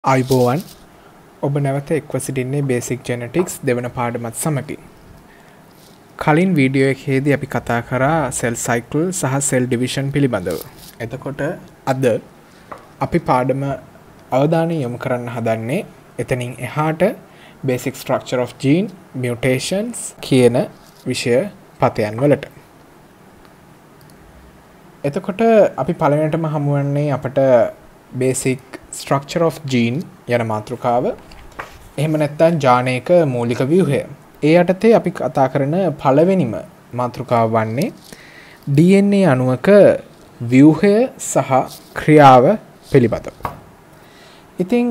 අයිබෝවන් ඔබ නැවත එක්ව සිටින්නේ බේසික් ජෙනටික්ස් දෙවන පාඩමත් සමගින්. කලින් වීඩියෝ එකේදී අපි කතා කරා සෙල් සයිකල් සහ සෙල් ඩිවිෂන් පිළිබඳව. එතකොට අද අපි පාඩම අවධානය යොමු කරන්න හදන්නේ එතනින් එහාට basic structure of gene mutations කියන විෂය පතයන් වලට. එතකොට අපි පළවෙනිටම හමුවන්නේ අපට බේසික් structure of gene යන මාතෘකාව. එහෙම නැත්නම් ජානයක මූලික ව්‍යුහය. ඒ යටතේ අපි කතා කරන පළවෙනිම මාතෘකාව වන්නේ DNA අණුවක ව්‍යුහය සහ ක්‍රියාව පිළිබඳව. ඉතින්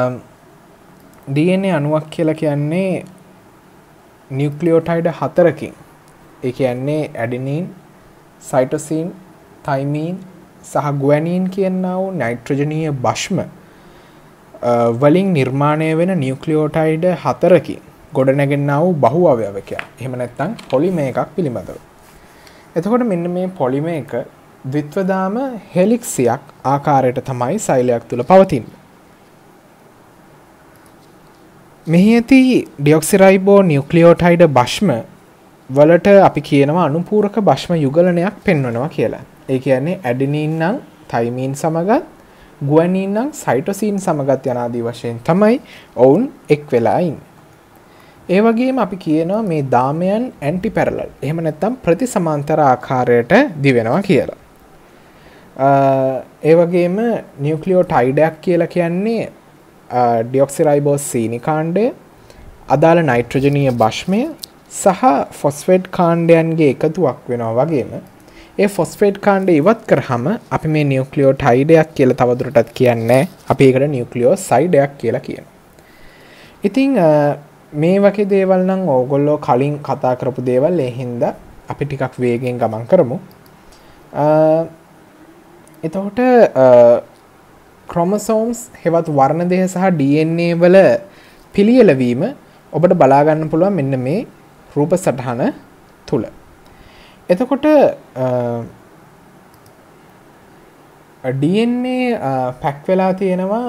DNA අණුවක් කියලා කියන්නේ නියුක්ලියෝටයිඩ් 4කින්. ඒ කියන්නේ ඇඩෙනින්, සයිටෝසින්, තයිමින් සහ ගුවැනින් කියනා වූ නයිට්‍රජනීය භෂ්ම වලින් නිර්මාණය වෙන නියුක්ලියෝටයිඩ් 4කින් ගොඩනැගෙනා වූ බහු අවයවකයක්. එහෙම නැත්නම් පොලිමර් එකක් පිළිබඳව. එතකොට මෙන්න මේ පොලිමර් එක ද්විත්වදාම හෙලික්සියක් ආකාරයට තමයි සෛලයක් තුල පවතින්නේ. මෙහි ඇති ඩිऑක්සිරයිබෝ නියුක්ලියෝටයිඩ් භෂ්ම වලට අපි කියනවා අනුපූරක භෂ්ම යුගලනයක් පෙන්වනවා කියලා. ඒ කියන්නේ ඇඩෙනින් නම් තයිමින් සමගත්, ගුවැනින් නම් සයිටෝසින් සමගත් යනාදී වශයෙන් තමයි ඔවුන් එක් වෙලා ඉන්නේ. ඒ වගේම අපි කියනවා මේ දාමයන් ඇන්ටි පැරලල්. එහෙම නැත්නම් ප්‍රතිසමාන්තර ආකාරයට දිවෙනවා කියලා. ඒ වගේම නියුක්ලියෝටයිඩයක් කියලා කියන්නේ ඩිऑක්සිරයිබෝස් සීනි කාණ්ඩය, අදාළ නයිට්‍රජනීය භෂ්මය සහ ෆොස්ෆේට් කාණ්ඩයන්ගේ එකතුවක් වෙනවා වගේම ඒ ෆොස්ෆේට් කාණ්ඩය ඉවත් කරාම අපි මේ නියුක්ලියෝටයිඩයක් කියලා තවදුරටත් කියන්නේ අපි ඒකට නියුක්ලියෝසයිඩයක් කියලා කියනවා. ඉතින් මේ වගේ දේවල් නම් ඕගොල්ලෝ කලින් කතා කරපු දේවල් ඒ හින්දා අපි ටිකක් වේගෙන් ගමන් කරමු. එතකොට ක්‍රොමසෝම්ස් හෙවත් වර්ණ දෙහ සහ DNA වල පිළියෙල වීම ඔබට බලා ගන්න පුළුවන් මෙන්න මේ රූප සටහන තුල. එතකොට DNA පැක් වෙලා තියෙනවා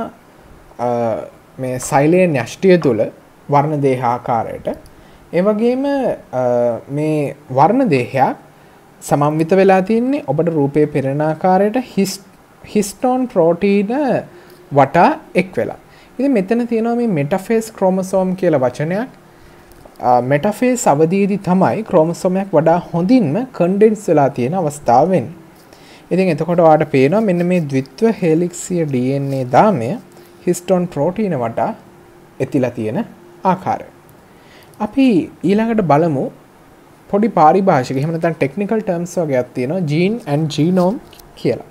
මේ සෛලයේ න්‍යෂ්ටිය තුල වර්ණ දේහ ආකාරයට. ඒ වගේම මේ වර්ණ දේහයක් සමන්විත වෙලා තින්නේ ඔබට රූපේ පෙනෙන ආකාරයට හිස්ටෝන් ප්‍රෝටීන වටා එක් වෙලා. ඉතින් මෙතන තියෙනවා මේ මෙටාෆේස් ක්‍රෝමසෝම් කියලා වචනයක්. මෙටාෆේස් අවධියේදී තමයි ක්‍රෝමසෝමයක් වඩා හොඳින්ම කන්ඩෙන්ස් වෙලා තියෙන අවස්ථාව වෙන්නේ. ඉතින් එතකොට ඔයාලට පේනවා මෙන්න මේ ද්විත්ව හෙලික්සිය DNA දාමය හිස්ටෝන් ප්‍රෝටීන වටා ඇතිලා තියෙන ආකාරය. අපි ඊළඟට බලමු පොඩි පාරිභාෂික එහෙම නැත්නම් ටෙක්නිකල් ටර්ම්ස් වගේක් තියෙනවා ජීන් ඇන්ඩ් ජීනෝම් කියලා.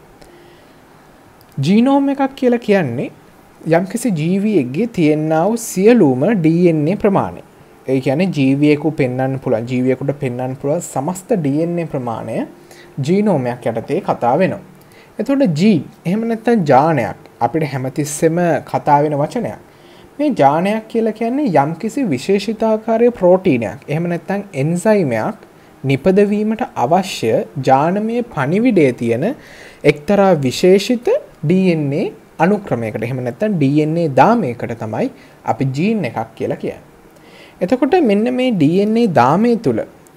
ජීනෝම් එකක් කියලා කියන්නේ යම්කිසි ජීවියෙක්ගේ තියෙනා වූ සියලුම DNA ප්‍රමාණය. ඒ කියන්නේ ජීවියෙකු පෙන්වන්න පුළුවන් ජීවියෙකුට පෙන්වන්න පුළුවන් සමස්ත DNA ප්‍රමාණය ජීනෝමයක් යටතේ කතා වෙනවා. එතකොට ජීන් එහෙම නැත්නම් ජානයක් අපිට හැමතිස්සෙම කතා වෙන වචනයක්. මේ ජානයක් කියලා කියන්නේ යම්කිසි විශේෂිතාකාරයේ ප්‍රෝටීනයක් එහෙම නැත්නම් එන්සයිමයක් නිපදවීමට අවශ්‍ය ජානමය පණිවිඩයේ තියෙන එක්තරා විශේෂිත DNA අනුක්‍රමයකට එහෙම නැත්නම් DNA දාමයකට තමයි අපි ජීන් එකක් කියලා කියන්නේ. එතකොට මෙන්න මේ DNA දාමය තුල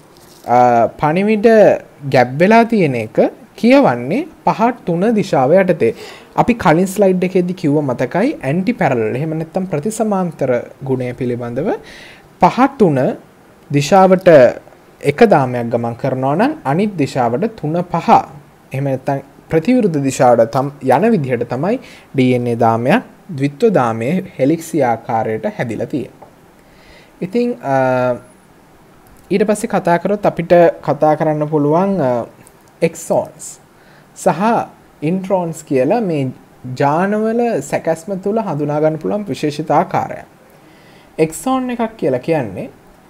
පණිවිඩ ගැබ් වෙලා තියෙන එක කියවන්නේ පහත් 3 දිශාව යටතේ. අපි කලින් ස්ලයිඩ් එකේදී කිව්ව මතකයි ඇන්ටි පැරලල් එහෙම නැත්නම් ප්‍රතිසමාන්තර ගුණය පිළිබඳව පහත් 3 දිශාවට එක දාමයක් ගමන් කරනවා නම් අනිත් දිශාවට 3 5 එහෙම නැත්නම් ප්‍රතිවිරුද්ධ දිශාවට යන විදිහට තමයි DNA දාමයක් ද්විත්ව දාමයේ හෙලික්සි ආකාරයට හැදිලා තියෙන්නේ. ඉතින් ඊට පස්සේ කතා කරොත් අපිට කතා කරන්න පුළුවන් එක්සෝන්ස් සහ ඉන්ට්‍රෝන්ස් කියලා මේ ජානවල සැකැස්ම තුල හඳුනා ගන්න පුළුවන් විශේෂිත ආකාරයක්. එක්සෝන් එකක් කියලා කියන්නේ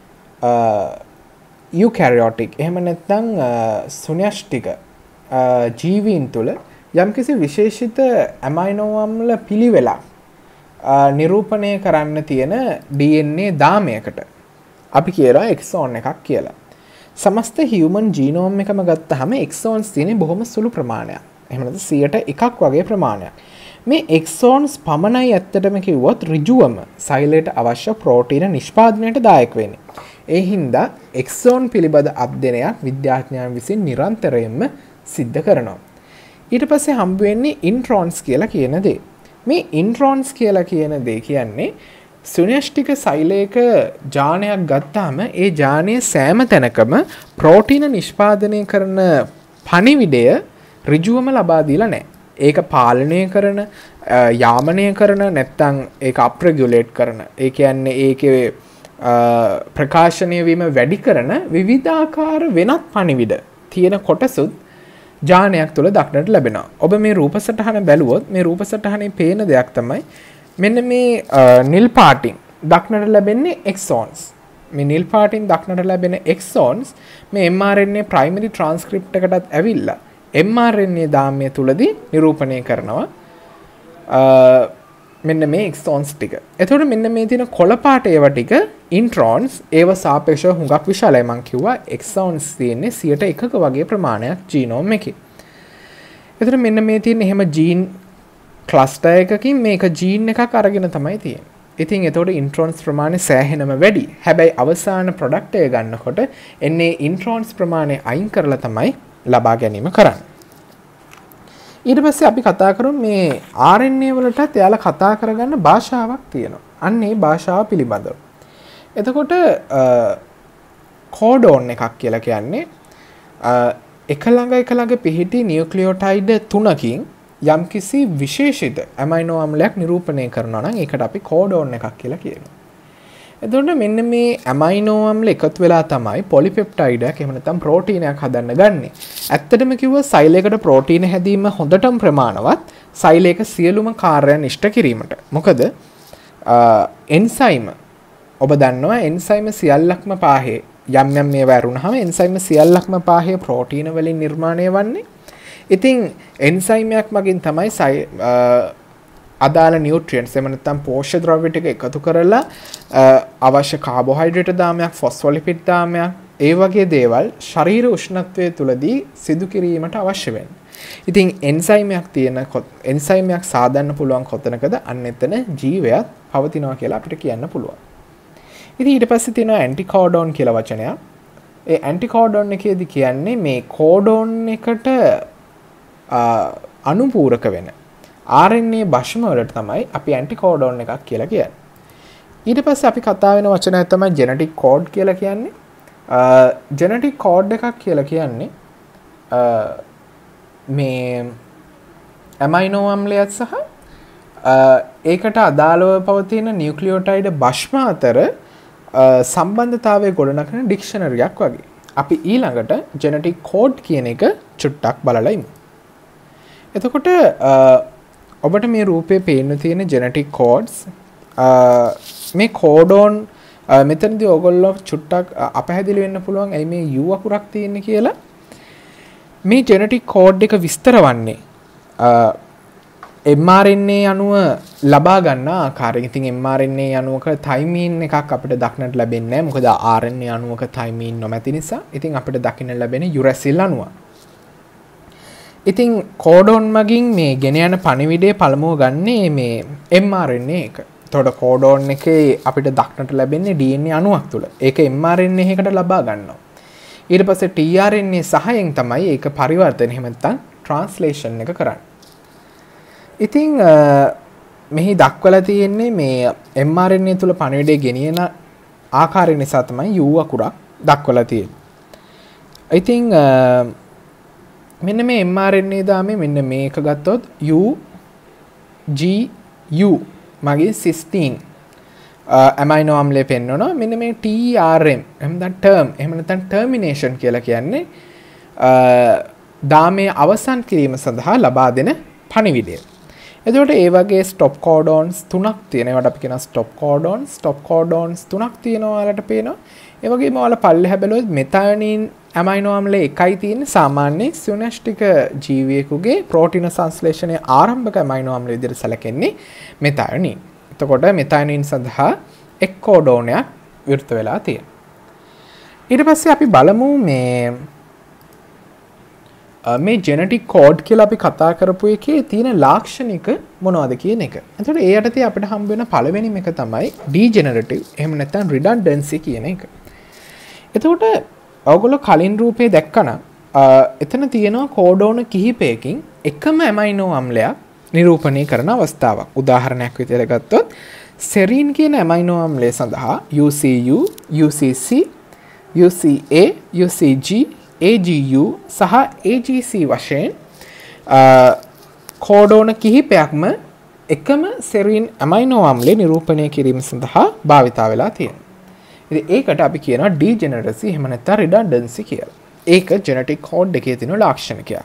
යුකැරියොටික් එහෙම නැත්නම් සුන්‍යෂ්ටික ජීවීන් තුල යම්කිසි විශේෂිත ඇමයිනෝ අම්ල පිළිවෙලක් නිරූපණය කරන්න තියෙන DNA දාමයකට අපි කියනවා එක්සෝන් එකක් කියලා. සමස්ත හියුමන් ජීනෝම් එකම ගත්තාම එක්සෝන්ස් තියෙන්නේ බොහොම සුළු ප්‍රමාණයක්. එහෙම නැත්නම් 100ට එකක් වගේ ප්‍රමාණයක්. මේ එක්සෝන්ස් පමණයි ඇත්තටම කිව්වොත් ඍජුවම සෛලයට අවශ්‍ය ප්‍රෝටීන නිෂ්පාදනයට දායක වෙන්නේ. ඒ හින්දා එක්සෝන් පිළිබඳ අධ්‍යයනයක් විද්‍යාඥයන් විසින් නිරන්තරයෙන්ම සිද්ධ කරනවා. ඊට පස්සේ හම්බ වෙන්නේ ඉන්ට්‍රෝන්ස් කියලා කියන දේ. මේ ඉන්ට්‍රෝන්ස් කියලා කියන දේ කියන්නේ සුන්‍යෂ්ටික සෛලයක ජානයක් ගත්තාම ඒ ජානයේ සෑම තැනකම ප්‍රෝටීන නිෂ්පාදනය කරන පණිවිඩය ඍජුවම ලබා දීලා නැහැ. ඒක පාලනය කරන, යාමනය කරන, නැත්නම් ඒක අප්‍රෙගියුලේට් කරන. ඒ කියන්නේ ඒකේ ප්‍රකාශනය වීම වැඩි කරන විවිධාකාර වෙනත් පණිවිඩ තියෙන කොටසුත් ජානයක් තුළ දක්නට ලැබෙනවා. ඔබ මේ රූප සටහන බැලුවොත් මේ රූප සටහනේ පේන දෙයක් තමයි මෙන්න මේ නිල් පාටින් දක්නට ලැබෙන්නේ එක්සෝන්ස්. මේ නිල් පාටින් දක්නට ලැබෙන එක්සෝන්ස් මේ mRNA ප්‍රයිමරි ට්‍රාන්ස්ක්‍රිප්ට් එකටත් ඇවිල්ලා mRNA දාමය තුලදී නිරූපණය කරනවා මෙන්න මේ එක්සෝන්ස් ටික. එතකොට මෙන්න මේ තියෙන කොළ පාට ඒවා ටික ඉන්ට්‍රෝන්ස්, ඒව සාපේක්ෂව හුඟක් විශාලයි. මම කිව්වා එක්සෝන්ස් තියෙන්නේ 101ක වගේ ප්‍රමාණයක් ජීනෝම් එකේ. එතකොට මෙන්න මේ තියෙන එහෙම ජීන් ක්ලස්ටර් එකකින් මේක ජීන් එකක් අරගෙන තමයි තියෙන්නේ. ඉතින් එතකොට ඉන්ට්‍රෝන්ස් ප්‍රමාණය සෑහෙනම වැඩි. හැබැයි අවසාන ප්‍රොඩක්ට් එක ගන්නකොට එන්නේ ඉන්ට්‍රෝන්ස් ප්‍රමාණය අයින් කරලා තමයි ලබා ගැනීම කරන්නේ. ඊට පස්සේ අපි කතා කරමු මේ RNA වලටත් එයාලා කතා කරගන්න භාෂාවක් තියෙනවා. අන්න ඒ භාෂාව පිළිබඳව. එතකොට කෝඩෝන් එකක් කියලා කියන්නේ එක ළඟ පිහිටි නියුක්ලියෝටයිඩ් තුනකින් යම්කිසි විශේෂිත ඇමයිනෝ අම්ලයක් නිරූපණය කරනවා නම් ඒකට අපි කෝඩෝන් එකක් කියලා කියනවා. එතකොට මෙන්න මේ ඇමයිනෝ අම්ල එකතු වෙලා තමයි පොලිපෙප්ටයිඩයක් එහෙම නැත්නම් ප්‍රෝටීනයක් හදන්න ගන්නෙ. ඇත්තටම කිව්වොත් සෛලයකට ප්‍රෝටීන හැදීම හොඳටම ප්‍රමාණවත් සෛලයක සියලුම කාර්යයන් ඉෂ්ට කිරීමට. මොකද එන්සයිම ඔබ දන්නවා එන්සයිම සියල්ලක්ම පාහේ යම් මේවා ඇරුණාම එන්සයිම සියල්ලක්ම පාහේ ප්‍රෝටීන වලින් නිර්මාණය වන්නේ. ඉතින් එන්සයිමයක් මගින් තමයි අදාළ නියුට්‍රියන්ට්ස් එහෙම නැත්නම් පෝෂ්‍ය ද්‍රව්‍ය ටික එකතු කරලා අවශ්‍ය කාබෝහයිඩ්‍රේට් දාමයක්, ෆොස්ෆොලිපිඩ් දාමයක්, ඒ වගේ දේවල් ශරීර උෂ්ණත්වයේ තුලදී සිදු කිරීමට අවශ්‍ය වෙන්නේ. ඉතින් එන්සයිමයක් සාදන්න පුළුවන් කොතනකද අන්න එතන ජීවයක් පවතිනවා කියලා අපිට කියන්න පුළුවන්. ඉතින් ඊට පස්සේ තියෙනවා ඇන්ටිකෝඩෝන් කියලා වචනයක්. ඒ ඇන්ටිකෝඩෝන් එකේදී කියන්නේ මේ කෝඩෝන් එකට අනුපූරක වෙන RNA භෂ්ම වලට තමයි අපි ඇන්ටිකෝඩෝන් එකක් කියලා කියන්නේ. ඊට පස්සේ අපි කතා වෙන වචනයක් තමයි ජෙනටික් කෝඩ් කියලා කියන්නේ. ජෙනටික් කෝඩ් එකක් කියලා කියන්නේ මේ ඇමයිනෝ අම්ලයත් සහ ඒකට අදාළව පවතින නියුක්ලියෝටයිඩ් භෂ්ම අතර සම්බන්ධතාවය ගොඩනගන ඩික්ෂනරියක් වගේ. අපි ඊළඟට ජෙනටික් කෝඩ් කියන එක චුට්ටක් බලලා ඉමු. එතකොට ඔබට මේ රූපේ පේන්න තියෙන ජෙනටික් කෝඩ්ස් මේ කෝඩෝන් මෙතනදී ඔයගොල්ලෝ චුට්ටක් අපහැදිලි වෙන්න පුළුවන් ඇයි මේ U අකුරක් තියෙන්නේ කියලා. මේ ජෙනටික් කෝඩ් එක විස්තර වන්නේ mRNA අණුව ලබා ගන්න ආකාරය. ඉතින් mRNA අණුවක තයිමීන් එකක් අපිට දක්නට ලැබෙන්නේ නැහැ. මොකද RNA අණුවක තයිමීන් නොමැති නිසා. ඉතින් අපිට දකින්න ලැබෙන්නේ යුරැසිල් අණුව. ඉතින් කෝඩෝන් මගින් මේ ගෙන යන පණිවිඩය පළමුව ගන්නේ මේ mRNA එක. එතකොට කෝඩෝන් එකේ අපිට දක්නට ලැබෙන්නේ DNA අණුවක් තුල. ඒක mRNA එකකට ලබා ගන්නවා. ඊට පස්සේ tRNA සහයෙන් තමයි ඒක පරිවර්තන එහෙම නැත්නම් ට්‍රාන්ස්ලේෂන් එක කරන්නේ. ඉතින් මෙහි දක්වලා තියෙන්නේ මේ mRNA තුල පණිවිඩය ගෙනියන ආකාරය නිසා තමයි U අකුරක් දක්වලා තියෙන්නේ. ඉතින් මෙන්න මේ mRNA දාමේ මෙන්න මේක ගත්තොත් UGU මගේ සිස්ටීන් ඇමයිනෝ අම්ලය පෙන්වනවා. මෙන්න මේ TRM එහෙම නැත්නම් ටර්ම් එහෙම නැත්නම් ටර්මිනේෂන් කියලා කියන්නේ දාමයේ අවසන් කිරීම සඳහා ලබා දෙන පණිවිඩය. එතකොට ඒ වගේ ස්ටොප් කෝඩෝන්ස් තුනක් තියෙනවා. ඒවට අපි කියන ස්ටොප් කෝඩෝන්ස් තුනක් තියෙනවා වලට පේනවා. ඒ වගේම ඔයාලා පල්ලෙහා බැලුවොත් මෙථානින් ඇමයිනෝ අම්ල එකයි තියෙන්නේ. සාමාන්‍ය සියුනැස්ටික ජීවියෙකුගේ ප්‍රෝටීන සංශ්ලේෂණයේ ආරම්භක ඇමයිනෝ අම්ල විදිහට සැලකෙන්නේ මෙථානින්. එතකොට මෙථානින් සඳහා එක් කෝඩෝනයක් විවෘත වෙලා තියෙනවා. ඊට පස්සේ අපි බලමු මේ මේ ජෙනටික් කෝඩ් කියලා අපි කතා කරපු එකේ තියෙන ලාක්ෂණික මොනවද කියන එක. එතකොට ඒ යටතේ අපිට හම්බ වෙන පළවෙනිම එක තමයි ඩීජෙනරටිව් එහෙම නැත්නම් රිඩන්ඩන්සි කියන එක. එතකොට ඔයගොල්ලෝ කලින් රූපේ දැක්කනම් එතන තියෙනවා කෝඩෝන කිහිපයකින් එකම ඇමයිනෝ අම්ලයක් නිරූපණය කරන අවස්ථාවක්. උදාහරණයක් විදිහට ගත්තොත් සෙරින් කියන ඇමයිනෝ අම්ලය සඳහා UCU, UCC, UCA, UCG, AGU සහ AGC වශයෙන් කෝඩෝන කිහිපයක්ම එකම සෙරින් ඇමයිනෝ අම්ලය නිරූපණය කිරීම සඳහා භාවිතා වෙලා තියෙනවා. ඉතින් ඒකට අපි කියනවා ඩීජෙනරසි එහෙම නැත්නම් රිඩන්ඩන්සි කියලා. ඒක ජෙනටික් කෝඩ් එකේ තියෙන ලාක්ෂණිකය.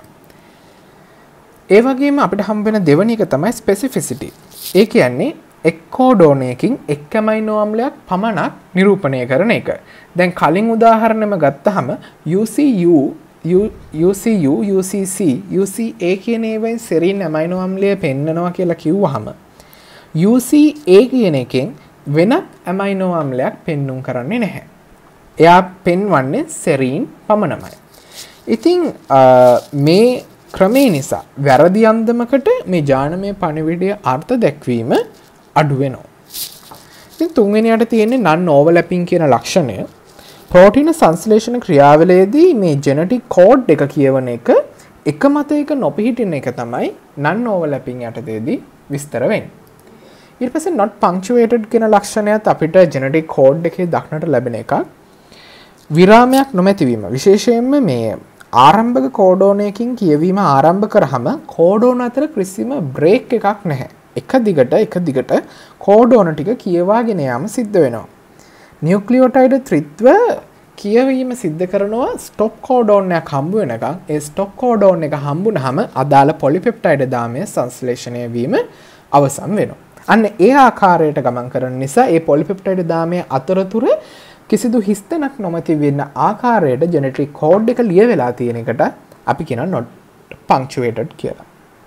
ඒ වගේම අපිට හම්බ වෙන දෙවෙනි එක තමයි ස්පෙસિෆිසිටි. ඒ කියන්නේ එක් කෝඩෝනයකින් එක් ඇමයිනෝ අම්ලයක් පමණක් නිරූපණය කරන එක. දැන් කලින් උදාහරණෙම ගත්තහම UCU, UCU, UCC, UCA කියන ඒවායින් සෙරින් ඇමයිනෝ අම්ලය පෙන්නනවා කියලා කිව්වහම UCA කියන එකෙන් වෙනත් ඇමයිනෝ අම්ලයක් පෙන්눔 කරන්නේ නැහැ. එයා පෙන්වන්නේ සෙරින් පමණමයි. ඉතින් මේ ක්‍රමේ නිසා වැරදි අන්දමකට මේ ජානමය පණිවිඩය අර්ථ දැක්වීම අඩු වෙනවා. ඉතින් තුන්වෙනියට තියෙන්නේ non overlapping කියන ලක්ෂණය. ප්‍රෝටීන සංශ්ලේෂණ ක්‍රියාවලියේදී මේ ජෙනටික් කෝඩ් එක කියවන එක මතයක නොපිහිටින එක තමයි non overlapping යටතේදී විස්තර වෙන්නේ. ඊට පස්සේ not punctuated කියන ලක්ෂණයත් අපිට ජෙනටික් කෝඩ් එකේ දක්නට ලැබෙන එකක්. විරාමයක් නොමැතිවීම. විශේෂයෙන්ම මේ ආරම්භක කෝඩෝනයකින් කියවීම ආරම්භ කරාම කෝඩෝන අතර කිසිම බ්‍රේක් එකක් නැහැ. එක දිගට කෝඩෝන ටික කියවාගෙන යාම සිද්ධ වෙනවා. නියුක්ලියෝටයිඩ් ත්‍රිත්ව කියවීම සිද්ධ කරනවා ස්ටොප් කෝඩෝන් එකක් හම්බ වෙනකන්. ඒ ස්ටොප් කෝඩෝන් එක හම්බුනහම අදාළ පොලිපෙප්ටයිඩ් දාමය සංශ්ලේෂණය වීම අවසන් වෙනවා. අන්න ඒ ආකාරයට ගමන් කරන නිසා ඒ පොලිපෙප්ටයිඩ් දාමය අතරතුර කිසිදු හිස්තැනක් නොමැති වෙන ආකාරයට ජෙනටික් කෝඩ් එක ලියවෙලා තියෙන එකට අපි කියනවා not punctuated කියලා.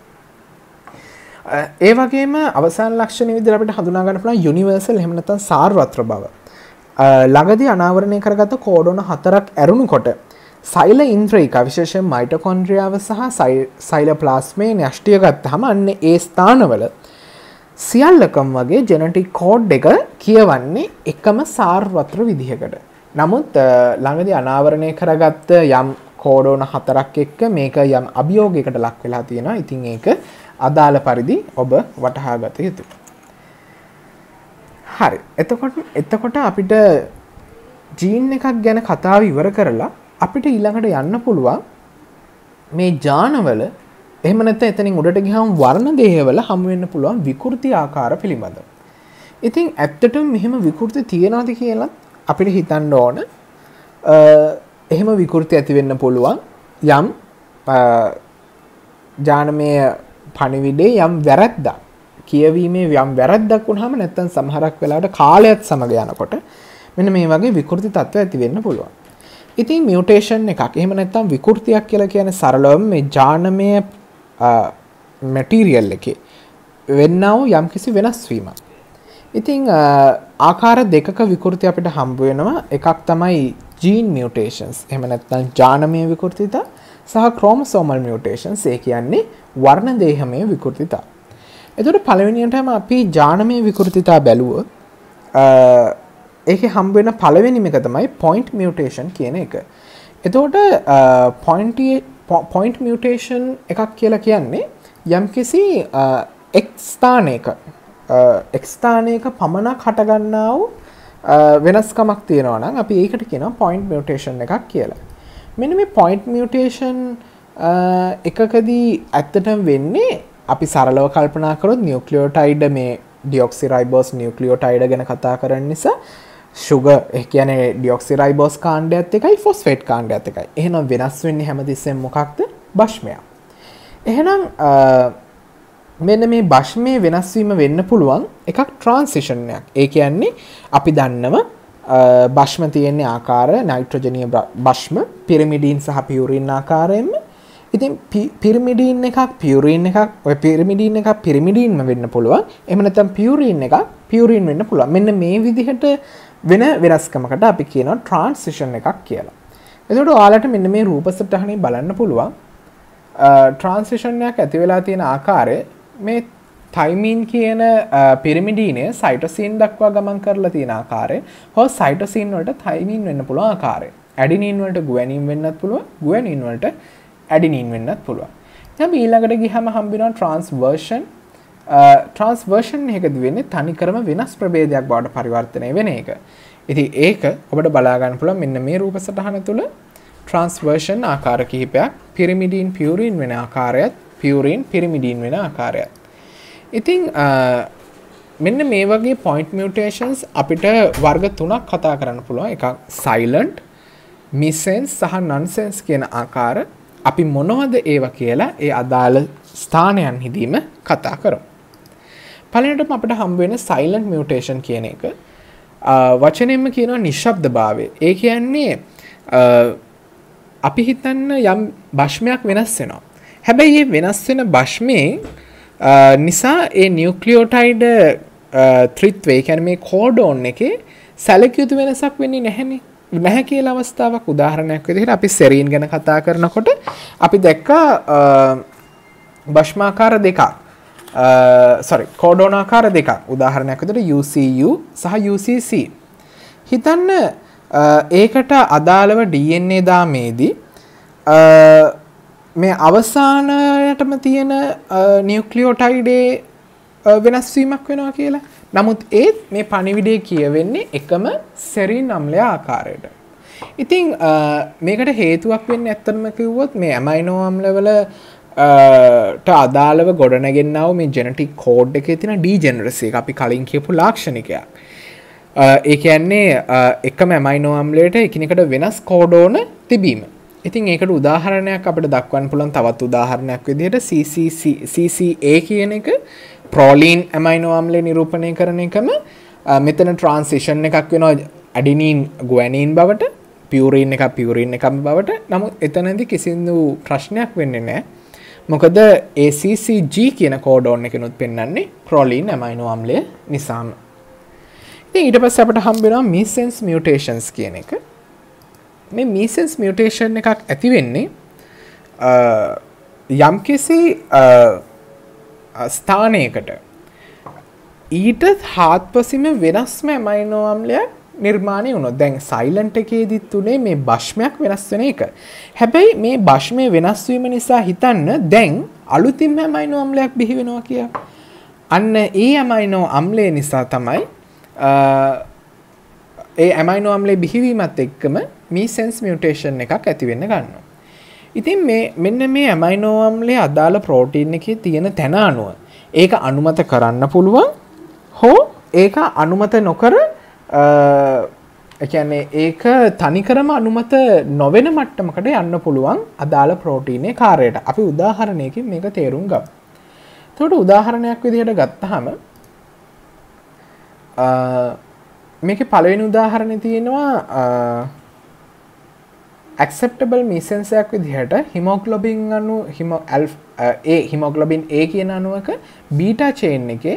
ඒ වගේම අවසාන ලක්ෂණ විදිහට අපිට හඳුනා ගන්න පුළුවන් යුනිවර්සල් එහෙම නැත්නම් සාර්වත්‍ර බව. ළඟදී අනාවරණය කරගත්ත කෝඩෝන 4ක් ඇරුණුකොට සෛල ඉන්ද්‍රික විශේෂයෙන් මයිටොකොන්ඩ්‍රියාව සහ සෛලෝප්ලාස්මයේ න්‍යෂ්ටිය ගත්තාම අන්න ඒ ස්ථානවල සියල්ලකම වගේ ජෙනටික් කෝඩ් එක කියවන්නේ එකම සාර්වත්‍ර විදිහකට. නමුත් ළඟදී අනාවරණය කරගත්ත යම් කෝඩෝන 4ක් එක්ක මේක යම් අභියෝගයකට ලක් වෙලා තියෙනවා. ඉතින් ඒක අදාළ පරිදි ඔබ වටහා ගත යුතුයි. හරි. එතකොට අපිට ජීන් එකක් ගැන කතාව ඉවර කරලා අපිට ඊළඟට යන්න පුළුවන් මේ ජානවල එහෙම නැත්නම් එතනින් උඩට ගියාම වර්ණ දේහවල හමු වෙන්න පුළුවන් විකෘති ආකාර පිළිබඳව. ඉතින් ඇත්තටම මෙහෙම විකෘති තියනවාද කියලා අපිට හිතන්න ඕන. එහෙම විකෘති ඇති වෙන්න පුළුවන් යම් ජානමය පණිවිඩේ යම් වැරද්දක් කියවීමේ යම් වැරද්දක් වුණාම නැත්නම් සමහරක් වෙලාවට කාලයත් සමග යනකොට මෙන්න මේ වගේ විකෘති තත්ත්ව ඇති වෙන්න පුළුවන්. ඉතින් මියුටේෂන් එකක් එහෙම නැත්නම් විකෘතියක් කියලා කියන්නේ සරලවම මේ ජානමය මැටීරියල් එකේ වෙන්නා වූ යම්කිසි වෙනස් වීමක්. ඉතින් ආකාර දෙකක විකෘති අපිට හම්බ වෙනවා. එකක් තමයි ජීන් මියුටේෂන්ස් එහෙම නැත්නම් ජානමය විකෘතිතා සහ ක්‍රෝමසෝමල් මියුටේෂන්ස් ඒ කියන්නේ වර්ණ දේහමය විකෘතිතා. එතකොට පළවෙනියටම අපි ජානමය විකෘතිතා බැලුවොත් ඒකේ හම්බ වෙන පළවෙනිම එක තමයි point mutation කියන එක. එතකොට point mutation එකක් කියලා කියන්නේ යම්කිසි x ස්ථානයක පමණක් හටගන්නා වූ වෙනස්කමක් තියෙනවා නම් අපි ඒකට කියනවා point mutation එකක් කියලා. මෙන්න මේ point mutation එකකදී ඇත්තටම වෙන්නේ අපි සරලව කල්පනා කරොත් නියුක්ලියෝටයිඩ් මේ ඩියොක්සිරයිබෝස් නියුක්ලියෝටයිඩ් ගැන කතා කරන නිසා sugar ඒ කියන්නේ ඩියොක්සිරයිබෝස් කාණ්ඩයත් එකයි ෆොස්ෆේට් කාණ්ඩයත් එකයි. එහෙනම් වෙනස් වෙන්නේ හැමතිස්සෙම මොකක්ද? භෂ්මයක්. එහෙනම් මෙන්න මේ භෂ්මයේ වෙනස් වීම වෙන්න පුළුවන් එකක් ට්‍රාන්සිෂන් එකක්. ඒ කියන්නේ අපි දන්නව භෂ්ම තියෙන ආකාර නයිට්‍රෝජනීය භෂ්ම පිරිමිඩීන් සහ පියුරින් ආකාරයෙන්ම. ඉතින් පිරිමිඩීන් එකක් පියුරින් එකක් ඔය පිරිමිඩීන් එකක් පිරිමිඩීන්ම වෙන්න පුළුවන්. එහෙම නැත්නම් පියුරින් එකක් පියුරින් වෙන්න පුළුවන්. මෙන්න මේ විදිහට වෙන වෙනස්කමකට අපි කියනවා ට්‍රාන්සිෂන් එකක් කියලා. එතකොට ඔයාලට මෙන්න මේ රූප සටහනේ බලන්න පුළුවන්. ට්‍රාන්සිෂන් එකක් ඇති වෙලා තියෙන ආකාරය මේ තයිමින් කියන පිරමිඩීනය සයිටොසින් දක්වා ගමන් කරලා තියෙන ආකාරය හෝ සයිටොසින් වලට තයිමින් වෙන්න පුළුවන් ආකාරය. ඇඩිනින් වලට ගුවැනින් වෙන්නත් පුළුවන්, ගුවැනින් වලට ඇඩිනින් වෙන්නත් පුළුවන්. දැන් ඊළඟට ගියහම හම්බ වෙනවා ට්‍රාන්ස්වර්ෂන්. ට්‍රාන්ස්වර්ෂන් එකදී වෙන්නේ තනිකරම වෙනස් ප්‍රභේදයක් බවට පරිවර්තනය වෙන එක. ඉතින් ඒක ඔබට බලා ගන්න පුළුවන් මෙන්න මේ රූප සටහන තුල ට්‍රාන්ස්වර්ෂන් ආකාර කිහිපයක්, පිරමිඩීන් පියුරින් වෙන ආකාරයත්, පියුරින් පිරමිඩීන් වෙන ආකාරයත්. ඉතින් මෙන්න මේ වගේ point mutations අපිට වර්ග තුනක් කතා කරන්න පුළුවන්. එකක් silent, missense සහ nonsense කියන ආකාර. අපි මොනවද ඒවා කියලා ඒ අදාළ ස්ථානයන්හිදීම කතා කරමු. පළවෙනිටම අපිට හම්බ වෙන silent mutation කියන එක වචනයෙන්ම කියනවා නිශ්ශබ්දභාවය. ඒ කියන්නේ අපි හිතන්න යම් භෂ්මයක් වෙනස් වෙනවා. හැබැයි මේ වෙනස් වෙන භෂ්මේ නිසා ඒ නියුක්ලියෝටයිඩ් ත්‍රිත්වය කියන්නේ මේ කෝඩෝන් එකේ සැලකියුතු වෙනසක් වෙන්නේ නැහැ කියලා අවස්ථාවක්. උදාහරණයක් විදිහට අපි සෙරීන් ගැන කතා කරනකොට අපි දැක්කා භෂ්මාකාර දෙකක් කෝඩෝන ආකාර දෙකක්. උදාහරණයක් විදිහට UCU සහ UCC. හිතන්න ඒකට අදාළව DNA දාමේදී මේ අවසානයටම තියෙන නියුක්ලියෝටයිඩේ වෙනස් වීමක් වෙනවා කියලා. නමුත් ඒත් මේ පණිවිඩය කියවෙන්නේ එකම සෙරින් අම්ලය ආකාරයට. ඉතින් මේකට හේතුවක් වෙන්නේ ඇත්තටම කිව්වොත් මේ ඇමයිනෝ අම්ලවල අදාළව ගොඩනගෙනව මේ ජෙනටික් කෝඩ් එකේ තියෙන ඩීජෙනරසි එක අපි කලින් කියපු ලාක්ෂණිකයක්. ඒ කියන්නේ එකම ඇමයිනෝ අම්ලයට එකිනෙකට වෙනස් කෝඩෝන තිබීම. ඉතින් ඒකට උදාහරණයක් අපිට දක්වන්න පුළුවන්. තවත් උදාහරණයක් විදිහට CCA කියන එක ප්‍රෝලීන් ඇමයිනෝ අම්ලය නිරූපණය කරන එකම මෙතන ට්‍රාන්සිෂන් එකක් වෙනවා ඇඩිනින් ගුවැනින් බවට, පියුරින් එකක් පියුරින් එකක් බවට. නමුත් එතනදී කිසිදු ප්‍රශ්නයක් වෙන්නේ නැහැ. මොකද ACCG කියන කෝඩෝන් එකනොත් පෙන්වන්නේ ප්‍රෝලීන් ඇමයිනෝ අම්ලය නිසාම. ඉතින් ඊට පස්සේ අපිට හම්බ වෙනවා missense mutations කියන එක. මේ missense mutation එකක් ඇති වෙන්නේ යම්කිසි ස්ථානයකට ඊට හාත්පසින්ම වෙනස්ම ඇමයිනෝ අම්ලයක් නිර්මාණය වුණොත්. දැන් සයිලන්ට් එකේදීත් උනේ මේ භෂ්මයක් වෙනස් වෙන එක. හැබැයි මේ භෂ්මය වෙනස් වීම නිසා හිතන්න දැන් අලුතින්ම ඇමයිනෝ අම්ලයක් බිහි වෙනවා කියලා. අන්න ඒ ඇමයිනෝ අම්ලය නිසා තමයි ඒ ඇමයිනෝ අම්ලයේ බිහිවීමත් එක්කම missense mutation එකක් ඇති වෙන්න ගන්නවා. ඉතින් මෙන්න මේ ඇමයිනෝ අම්ලයේ අදාළ ප්‍රෝටීන් එකේ තියෙන තැන අනුව ඒක අනුමත කරන්න පුළුවන් හෝ ඒක අනුමත නොකර කියන්නේ ඒක තනිකරම අනුමත නොවන මට්ටමකට යන්න පුළුවන් අදාළ ප්‍රෝටීනේ කාර්යයට. අපි උදාහරණයකින් මේක තේරුම් ගමු. එතකොට උදාහරණයක් විදිහට ගත්තාම මේකේ පළවෙනි උදාහරණේ තියෙනවා acceptable missense එකක් විදිහට hemoglobin අණු hemoglobin A කියන අණුවක බීටා චේන් එකේ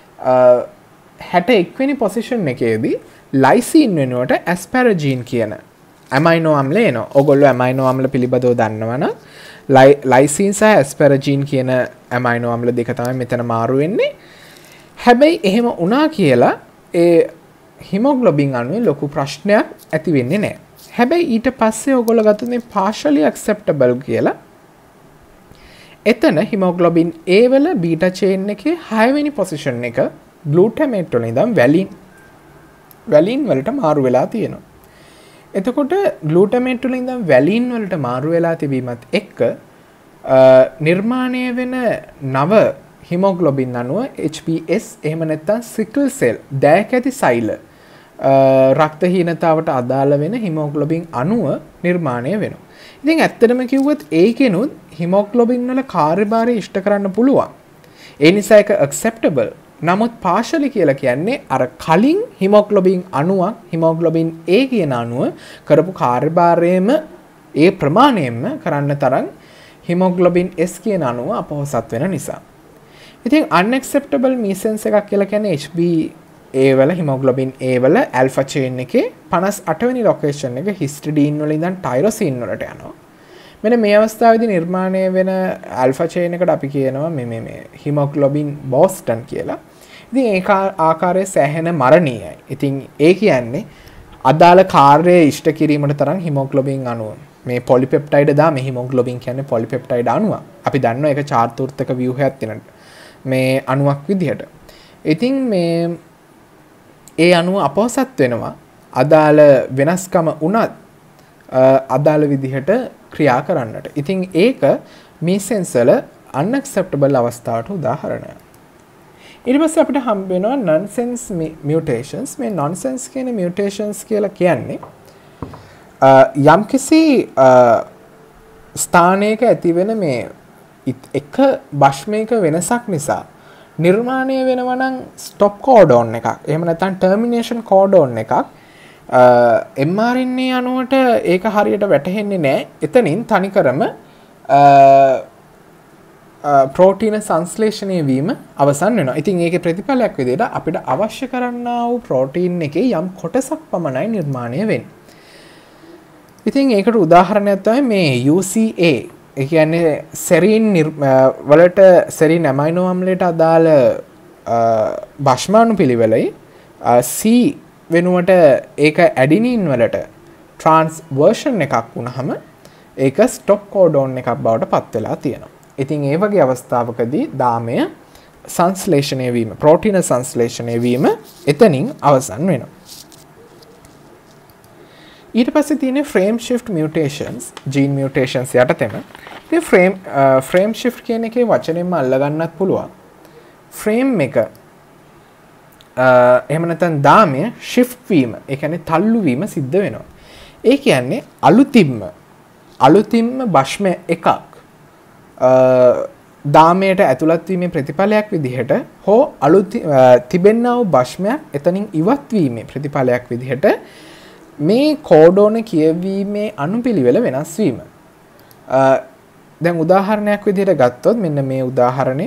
61 වෙනි පොසිෂන් එකේදී ලයිසින් වෙනුවට asparagine කියන ඇමයිනෝ අම්ලය එනවා. ඔයගොල්ලෝ ඇමයිනෝ අම්ල පිළිබඳව දන්නවනම් ලයිසින් සහ asparagine කියන ඇමයිනෝ අම්ල දෙක තමයි මෙතන මාරු වෙන්නේ. හැබැයි එහෙම වුණා කියලා ඒ හිමොග්ලොබින් අණුවේ ලොකු ප්‍රශ්නයක් ඇති වෙන්නේ නැහැ. හැබැයි ඊට පස්සේ ඔයගොල්ලෝ ගත්තොත් මේ partially acceptable කියලා එතන හිමොග්ලොබින් A වල බීටා චේන් එකේ 6 වෙනි පොසිෂන් එක ග්ලූටමේට් වල ඉඳන් වැලින් වලට මාරු වෙලා තියෙනවා. එතකොට ග්ලූටමේට් වල ඉඳන් වැලින් වලට මාරු වෙලා තිබීමත් එක්ක නිර්මාණය වෙන නව හිමොග්ලොබින් අණුව HbS එහෙම නැත්නම් සිකල් සෙල් දෑක ඇති සෛල රක්ත හීනතාවට අදාළ වෙන හිමොග්ලොබින් අණුව නිර්මාණය වෙනවා. ඉතින් ඇත්තටම කිව්වොත් ඒකෙනුත් හිමොග්ලොබින් වල කාර්යභාරය ඉෂ්ට කරන්න පුළුවන්. ඒ නිසා ඒක acceptable. නමුත් partially කියලා කියන්නේ අර කලින් හිමොග්ලොබින් අණුවක් හිමොග්ලොබින් A කියන අණුව කරපු කාර්යභාරයේම ඒ ප්‍රමාණයෙන්ම කරන්න තරම් හිමොග්ලොබින් S කියන අණුව අපොහසත් වෙන නිසා. ඉතින් unacceptable missense එකක් කියලා කියන්නේ HbA වල hemoglobin A වල alpha chain එකේ 58 වෙනි location එක histidine වල ඉඳන් tyrosine වලට යනවා. මෙන්න මේ අවස්ථාවේදී නිර්මාණය වෙන ඇල්ෆා චේන් එකට අපි කියනවා මේ හිමොග්ලොබින් බෝස්ටන් කියලා. ඉතින් ඒ ආකාරයේ සෑහෙන මරණීයයි. ඉතින් ඒ කියන්නේ අදාළ කාර්යය ඉෂ්ට කිරීමට තරම් හිමොග්ලොබින් අණුව. මේ පොලිපෙප්ටයිඩ් දා මේ හිමොග්ලොබින් කියන්නේ පොලිපෙප්ටයිඩ් අණුවක්. අපි දන්නවා ඒක චාතුර්ථක ව්‍යුහයක් තියෙන මේ අණුවක් විදිහට. ඉතින් මේ ඒ අණුව අපොහසත් වෙනවා. අදාළ වෙනස්කම උනත් අදාළ විදිහට ක්‍රියා කරන්නට. ඉතින් ඒක මීසෙන්ස් වල unacceptable අවස්ථාවට උදාහරණයක්. ඊට පස්සේ අපිට හම්බ වෙනවා nonsense mutations. මේ nonsense කියන mutations කියලා කියන්නේ යම්කිසි ස්ථානයක ඇතිවෙන මේ එක භෂ්මයක වෙනසක් නිසා නිර්මාණය වෙනවා නම් stop codon එකක්. එහෙම නැත්නම් termination codon එකක්. mRNA අණුවට ඒක හරියට වැටහෙන්නේ නැහැ. එතනින් තනිකරම ප්‍රෝටීන සංශ්ලේෂණය වීම අවසන් වෙනවා. ඉතින් ඒකේ ප්‍රතිඵලයක් විදිහට අපිට අවශ්‍ය කරන්නා වූ ප්‍රෝටීන් එකේ යම් කොටසක් පමණයි නිර්මාණය වෙන්නේ. ඉතින් ඒකට උදාහරණයක් තමයි මේ UCA. ඒ කියන්නේ සෙරින් වලට සෙරින් ඇමයිනෝ අම්ලයට අදාළ භෂ්මාණු පිළිවෙලයි C වෙනුවට ඒක ඇඩිනින් වලට ට්‍රාන්ස්වර්ෂන් එකක් වුණාම ඒක ස්ටොප් කෝඩෝන් එකක් බවට පත් වෙලා තියෙනවා. ඉතින් ඒ වගේ අවස්ථාවකදී දාමය සංශ්ලේෂණය වීම ප්‍රෝටීන සංශ්ලේෂණය වීම එතනින් අවසන් වෙනවා. ඊට පස්සේ තියෙන frame shift mutations gene mutations යටතේම ඉතින් frame shift කියන එකේ වචනයෙන්ම අල්ලගන්නත් පුළුවන්. frame එක එහෙම නැත්නම් දාමය shift වීම ඒ කියන්නේ තල්ලු වීම සිද්ධ වෙනවා. ඒ කියන්නේ අලුතින්ම භෂ්ම එකක් දාමයට ඇතුළත් වීමේ ප්‍රතිඵලයක් විදිහට හෝ තිබෙන්නා වූ භෂ්මයක් එතනින් ඉවත් වීමේ ප්‍රතිඵලයක් විදිහට මේ කෝඩෝන කියවීමේ අනුපිළිවෙල වෙනස් වීම. දැන් උදාහරණයක් විදිහට ගත්තොත් මෙන්න මේ උදාහරණය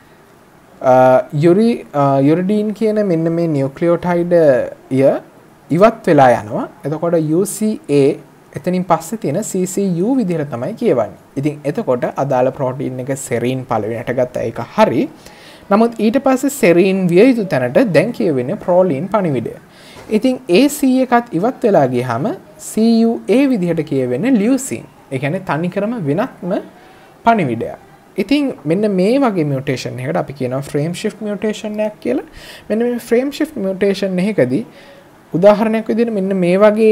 යුරිඩීන් කියන මෙන්න මේ නියුක්ලියෝටයිඩ් ඉවත් වෙලා යනවා. එතකොට UCA එතනින් පස්සේ තියෙන CCU විදිහට තමයි කියවන්නේ. ඉතින් එතකොට අදාළ ප්‍රෝටීන් එක සෙරින් පළවෙනිට ගත්ත එක හරි. නමුත් ඊට පස්සේ සෙරින් විය යුතු තැනට දැන් කියවෙන්නේ ප්‍රෝලීන් පණිවිඩය. ඉතින් AC එකත් ඉවත් වෙලා ගියාම CUA විදිහට කියවෙන්නේ ලියුසින්. ඒ කියන්නේ තනිකරම වෙනත්ම පණිවිඩයක්. ඉතින් මෙන්න මේ වගේ මියුටේෂන් එකකට අපි කියනවා frame shift mutation එකක් කියලා. මෙන්න මේ frame shift mutation එකකදී උදාහරණයක් විදිහට මෙන්න මේ වගේ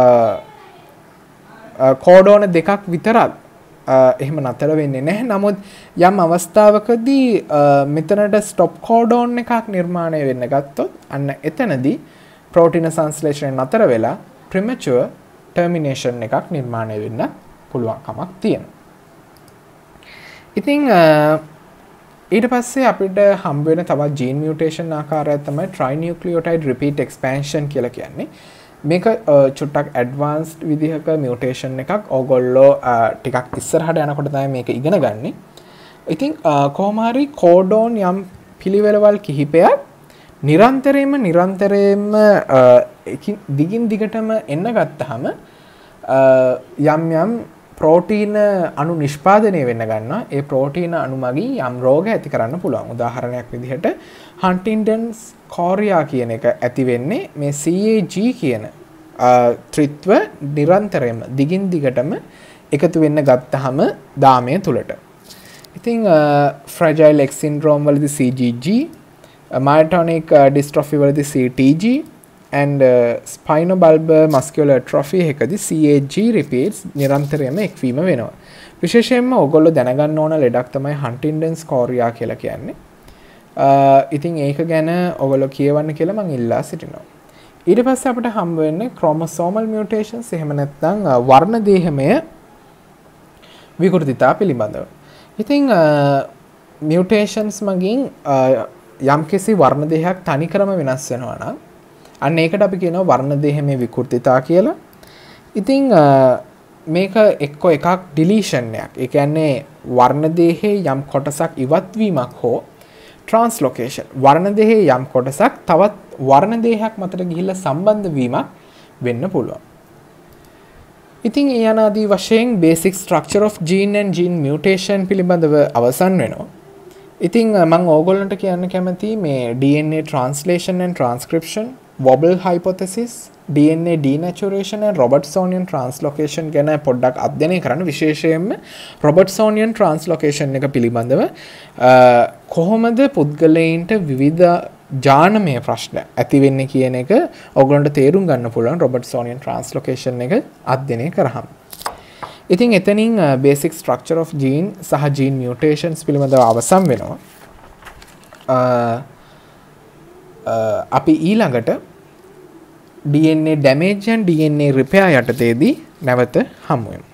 කෝඩෝන දෙකක් විතරක් එහෙම නතර වෙන්නේ නැහැ. නමුත් යම් අවස්ථාවකදී මෙතනට ස්ටොප් කෝඩෝන් එකක් නිර්මාණය වෙන්න ගත්තොත් අන්න එතනදී ප්‍රෝටීන සංශ්ලේෂණය නතර වෙලා premature termination එකක් නිර්මාණය වෙන්න පුළුවන් කමක් තියෙනවා. ඉතින් ඊට පස්සේ අපිට හම්බ වෙන තවත් gene mutation ආකාරයක් තමයි trinucleotide repeat expansion කියලා කියන්නේ. මේක චුට්ටක් ඇඩ්වාන්ස්ඩ් විදිහක මියුටේෂන් එකක්. ඕගොල්ලෝ ටිකක් ඉස්සරහට යනකොට තමයි මේක ඉගෙන ගන්නෙ. ඉතින් කොහොම හරි කෝඩෝන් යම් පිළිවෙලවල් කිහිපයක් නිරන්තරයෙන්ම දිගින් දිගටම එන්න ගත්තාම යම් ප්‍රෝටීන අණු නිෂ්පාදනය වෙන්න ගන්නවා. ඒ ප්‍රෝටීන අණු මගින් යම් රෝග ඇති කරන්න පුළුවන්. උදාහරණයක් විදිහට හන්ටින්ටන්ස් කෝරියා කියන එක ඇති වෙන්නේ මේ CAG කියන ත්‍රිත්ව නිරන්තරයෙන්ම දිගින් දිගටම එකතු වෙන්න ගත්තාම දාමය තුලට. ඉතින් fragile X syndrome වලදී CGG, myotonic dystrophy වලදී CTG and spinobulbar muscular atrophy එකදී CAG repeats නිරන්තරයෙන්ම එක්වීම වෙනවා. විශේෂයෙන්ම ඔයගොල්ලෝ දැනගන්න ඕන ලෙඩක් තමයි හන්ටින්ටන්ස් කෝරියා කියලා කියන්නේ. ඉතින් ඒක ගැන ඔයගොල්ලෝ කියවන්න කියලා මම ඉල්ලා සිටිනවා. ඊට පස්සේ අපිට හම්බ වෙන්නේ chromosomal mutations එහෙම නැත්නම් වර්ණ දේහමය විකෘතිතා පිළිබඳව. ඉතින් mutations මගින් යම්කිසි වර්ණ දේහයක් තනිකරම වෙනස් වෙනවා නම් අන්න ඒකට අපි කියනවා වර්ණ දේහමය විකෘතිතා කියලා. ඉතින් මේක එක්ක එකක් deletion එකක්. ඒ කියන්නේ වර්ණ දේහේ යම් කොටසක් ඉවත් වීමක් හෝ translocation වර්ණ දේහේ යම් කොටසක් තවත් වර්ණ දේහයක් මතට ගිහිල්ලා සම්බන්ධ වීමක් වෙන්න පුළුවන්. ඉතින් ඒ අනාදී වශයෙන් basic structure of gene and gene mutation පිළිබඳව අවසන් වෙනවා. ඉතින් මම ඕගොල්ලන්ට කියන්න කැමති මේ DNA translation and transcription, wobble hypothesis, DNA denaturation and Robertsonian translocation ගැන පොඩ්ඩක් අධ්‍යයනය කරන්න. විශේෂයෙන්ම Robertsonian translocation එක පිළිබඳව කොහොමද පුද්ගලයන්ට විවිධ ජානමය ප්‍රශ්න ඇති වෙන්නේ කියන එක ඔයගොල්ලන්ට තේරුම් ගන්න පුළුවන් Robertsonian translocation එක අධ්‍යයනය කරාම. ඉතින් එතනින් basic structure of gene සහ gene mutations පිළිබඳව අවසන් වෙනවා. අපි ඊළඟට DNA damage and DNA repair යටතේදී නැවත හමු වෙමු.